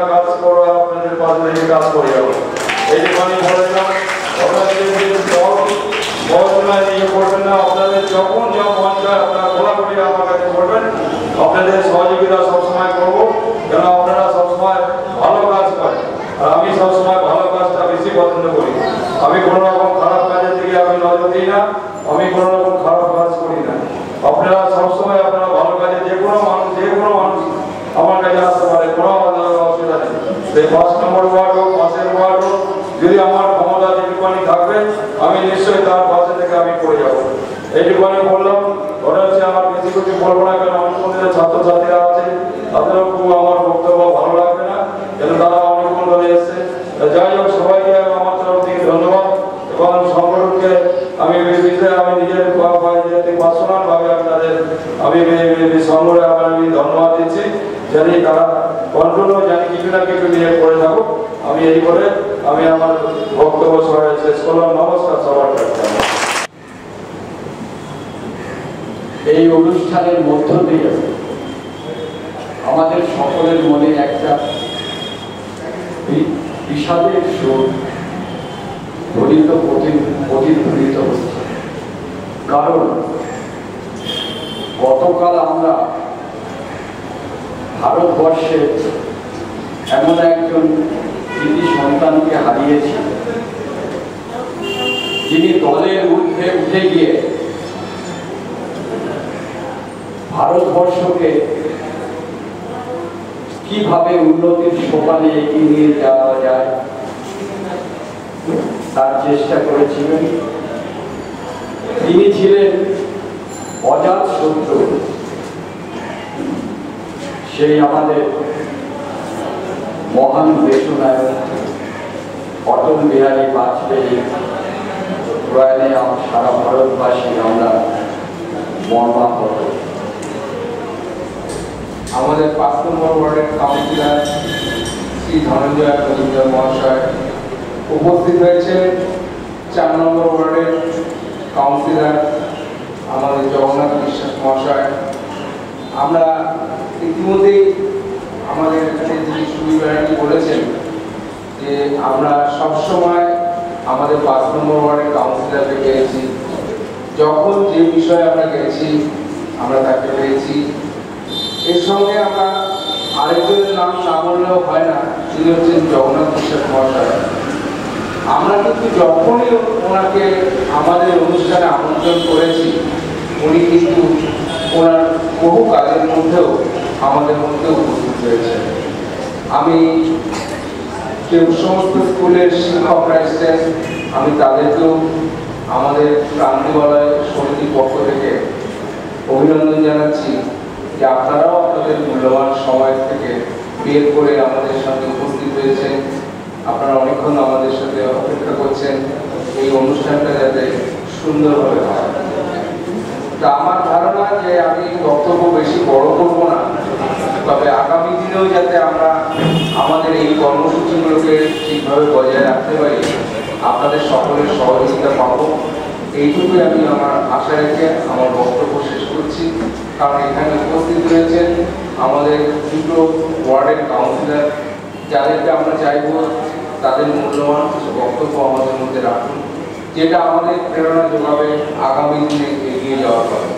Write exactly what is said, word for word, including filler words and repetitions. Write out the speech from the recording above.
কাজ করবো, আপনাদের পাশে থেকে কাজ করে যাবো। এইটুখানি বলেছিলাম। আপনাদের পড়াশোনায় নিয়ে করবেন না, আপনাদের যখন যা মন চায় আপনারা খোলাখুলি আমার কাছে করবেন। আপনাদের সহযোগিতা সবসময় করবো, কেন আপনারা সবসময় ভালো কাজ করেন আর আমি সবসময় ভালো কাজটা বেশি পছন্দ করি। আমি কোনো রকম খারাপ কাজের দিকে আমি নজর দিই না, আমি কোনো রকম খারাপ কাজ করি না। আপনারা সবসময় আপনারা ভালো কাজে, যে কোনো মানুষ যে কোনো মানুষ আমার কাছে আসতে পারে, কোনো অসুবিধা নেই। সেই পাঁচ নম্বর ওয়ার্ড হোক, পাশের ওয়ার্ড হোক, যদি আমার ক্ষমতা যেটুকুনি থাকবে আমি নিশ্চয়ই তার পাশে থেকে আমি করে যাবো। এইটুকুনি বললাম। ওটা হচ্ছে আমার বেশি কিছু বলবো না, কারণ অনেক মন্দিরের ছাত্রছাত্রীরা আছে, তাদেরও খুব আমার বক্তব্য ভালো লাগবে না, কেন তারা অনেকক্ষণ ধরে এসছে। যাই হোক, সবাইকে আমার তরফ থেকে ধন্যবাদ এবং সংগঠনকে আমি বিষয়ে আমি নিজের পার্সোনাল ভাবে আপনাদের আমি সংগঠনে আমি ধন্যবাদ দিচ্ছি। জানি তারা কন্ট্রোলও জানি কিছু না কিছু নিয়ে করে থাকো। আমি এই করে আমি আমার বক্তব্য সবাই শেষ করলাম। নমস্কার সবার কাছে। এই অনুষ্ঠানের মধ্য দিয়ে আমাদের সকলের মনে একটা বিষাদের সুর ধ্বনিত প্রতিধ্বনিত হচ্ছে। কারণ গতকাল আমরা ভারতবর্ষে এমন একজন কৃতি সন্তানকে হারিয়েছি, যিনি দলের ঊর্ধ্বে উঠে গিয়ে ভারতবর্ষকে কিভাবে উন্নতির সোপানে এগিয়ে নিয়ে যাওয়া যায় তার চেষ্টা করেছিলেন। তিনি ছিলেন অজাত শত্রু সেই আমাদের মহান দেশনায়ক অটল বিহারী বাজপেয়ী প্রয়াণে সারা ভারতবাসী আমরা মর্মাহত। আমাদের পাঁচ নম্বর ওয়ার্ডের কাউন্সিলর শ্রী ধনঞ্জয় মজুমদার মহাশয় উপস্থিত হয়েছে। চার নম্বর ওয়ার্ডের কাউন্সিলর আমাদের জগন্নাথ বিশ্বাস মহাশয়। আমরা ইতিমধ্যেই আমাদের এখানে যিনি সুবিধাটি বলেছেন যে আমরা সবসময় আমাদের পাঁচ নম্বর ওয়ার্ডের কাউন্সিলরকে পেয়েছি, যখন যে বিষয়ে আমরা গেছি আমরা তাকে পেয়েছি। এর সঙ্গে আমরা আরেকজনের নাম না বললেও হয় না, তিনি হচ্ছেন জগন্নাথ বিশ্বাস মহাশয়। আমরা কিন্তু যখনই ওনাকে আমাদের অনুষ্ঠানে আমন্ত্রণ করেছি, উনি কিন্তু ওনার বহু কাজের মধ্যেও আমাদের মধ্যে উপস্থিত হয়েছে। আমি যে সমস্ত স্কুলের শিক্ষকরা এসেছেন আমি তাদেরকেও আমাদের প্রান্তিবালয় সমিতির পক্ষ থেকে অভিনন্দন জানাচ্ছি যে আপনারাও আপনাদের মূল্যবান সময় থেকে বের করে আমাদের সঙ্গে উপস্থিত হয়েছেন। আপনারা অনেকক্ষণ আমাদের সাথে অপেক্ষা করছেন এই অনুষ্ঠানটা যাতে সুন্দরভাবে হয়। তা আমার ধারণা যে আমি বক্তব্য বেশি বড় করব না, তবে আগামী দিনেও যাতে আমরা আমাদের এই কর্মসূচিগুলোকে ঠিকভাবে বজায় রাখতে পারি, আপনাদের সকলের সহযোগিতা পাব, এইটুকুই আমি আমার আশা রেখে আমার বক্তব্য শেষ করছি। কারণ এখানে উপস্থিত রয়েছেন আমাদের দুটো ওয়ার্ডের কাউন্সিলর, যাদেরকে আমরা চাইব তাদের মূল্যবান কিছু বক্তব্য আমাদের মধ্যে রাখুন, যেটা আমাদের প্রেরণা যোগাবে আগামী দিনে এগিয়ে যাওয়ার পথে।